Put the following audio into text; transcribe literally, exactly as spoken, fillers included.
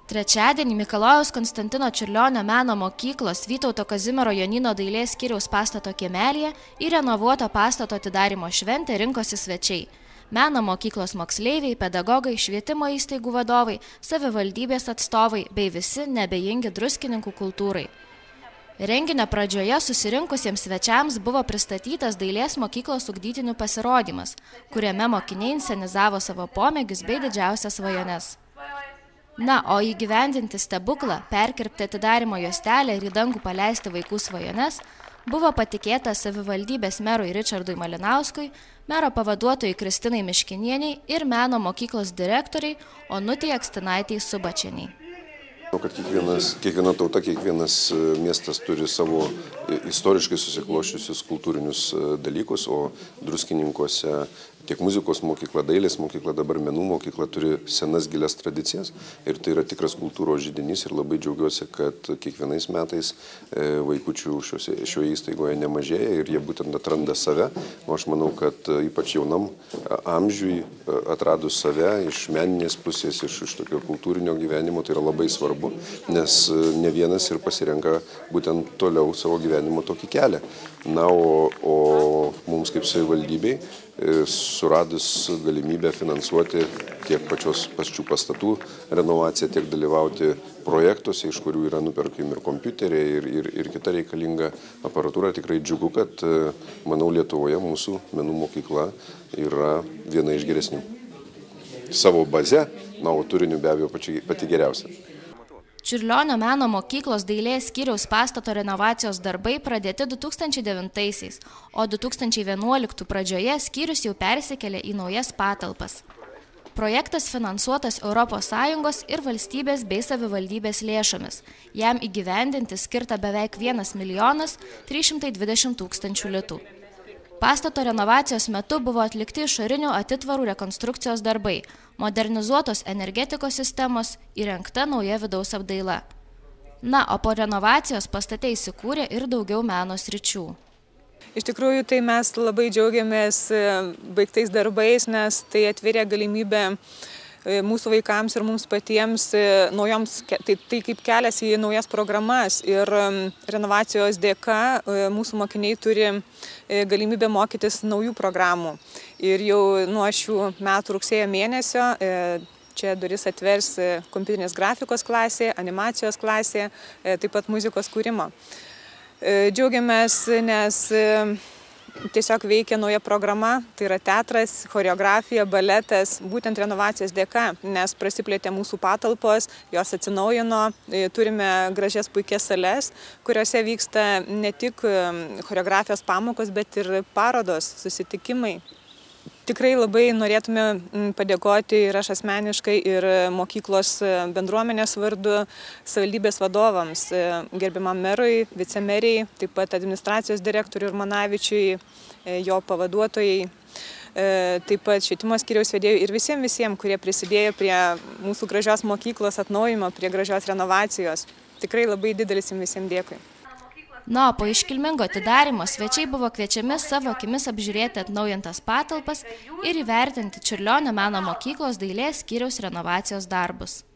Trečiadienį Mikalojaus Konstantino Čiurlionio meno mokyklos Vytauto Kazimiero Jonyno dailės skyriaus pastato kiemelyje į renovuoto pastato atidarymo šventę rinkosi svečiai. Meno mokyklos moksleiviai, pedagogai, švietimo įstaigų vadovai, savivaldybės atstovai bei visi neabejingi druskininkų kultūrai. Renginio pradžioje susirinkusiems svečiams buvo pristatytas dailės mokyklos ugdytinių pasirodymas, kuriame mokiniai inscenizavo savo pomėgius bei didžiausias svajones. Na, o įgyvendinti stebuklą, perkirpti atidarymo juostelę ir į dangų paleisti vaikų svajones, buvo patikėta savivaldybės merui Ričardui Malinauskui, mero pavaduotojai Kristinai Miškinieniai ir meno mokyklos direktoriai Onutei Akstinaitei Subačieniai. Kad kiekvienas, kiekviena tauta, kiekvienas miestas turi savo istoriškai susikloščiusius kultūrinius dalykus, o Druskininkuose tiek muzikos mokykla, dailės mokykla, dabar menų mokykla turi senas gilias tradicijas ir tai yra tikras kultūros židinys ir labai džiaugiuosi, kad kiekvienais metais vaikučių šiose, šioje įstaigoje nemažėja ir jie būtent atranda save. O aš manau, kad ypač jaunam amžiui atradus save iš meninės pusės, iš, iš tokio kultūrinio gyvenimo, tai yra labai svarbu, nes ne vienas ir pasirenka būtent toliau savo gyvenimo tokį kelią. Na, o, o mums kaip savivaldybei, suradus galimybę finansuoti tiek pačios pačių pastatų renovaciją, tiek dalyvauti projektuose, iš kurių yra nuperkami ir kompiuteriai, ir, ir, ir kita reikalinga aparatūra, tikrai džiugu, kad, manau, Lietuvoje mūsų menų mokykla yra viena iš geresnių. Savo baze, na, o turiniu be abejo pati geriausia. Čiurlionio meno mokyklos dailės skyriaus pastato renovacijos darbai pradėti du tūkstančiai devintaisiais, o du tūkstančiai vienuoliktų pradžioje skyrius jau persikėlė į naujas patalpas. Projektas finansuotas Europos Sąjungos ir valstybės bei savivaldybės lėšomis. Jam įgyvendinti skirta beveik vienas milijonas trys šimtai dvidešimt tūkstančių litų. Pastato renovacijos metu buvo atlikti išorinių atitvarų rekonstrukcijos darbai, modernizuotos energetikos sistemos, įrengta nauja vidaus apdaila. Na, o po renovacijos pastate įsikūrė ir daugiau meno sričių. Iš tikrųjų, tai mes labai džiaugiamės baigtais darbais, nes tai atvėrė galimybę mūsų vaikams ir mums patiems naujoms, tai, tai kaip kelias į naujas programas ir renovacijos dėka mūsų mokiniai turi galimybę mokytis naujų programų. Ir jau nuo šių metų rugsėjo mėnesio čia duris atvers kompiuterinės grafikos klasė, animacijos klasė, taip pat muzikos kūrimo. Džiaugiamės, nes tiesiog veikia nauja programa, tai yra teatras, choreografija, baletas, būtent renovacijos dėka, nes prasiplėtė mūsų patalpos, jos atsinaujino, turime gražias puikias sales, kuriuose vyksta ne tik choreografijos pamokos, bet ir parodos, susitikimai. Tikrai labai norėtume padėkoti ir aš asmeniškai, ir mokyklos bendruomenės vardu savivaldybės vadovams, gerbiamam merui, vicemeriai, taip pat administracijos direktoriui Urmanavičiui, jo pavaduotojai, taip pat švietimo skyriaus vedėjui ir visiems visiems, kurie prisidėjo prie mūsų gražios mokyklos atnaujimo, prie gražios renovacijos. Tikrai labai didelis jums visiems dėkui. Na, o po iškilmingo atidarymo svečiai buvo kviečiami savo akimis apžiūrėti atnaujintas patalpas ir įvertinti Čiurlionio meno mokyklos dailės skyriaus renovacijos darbus.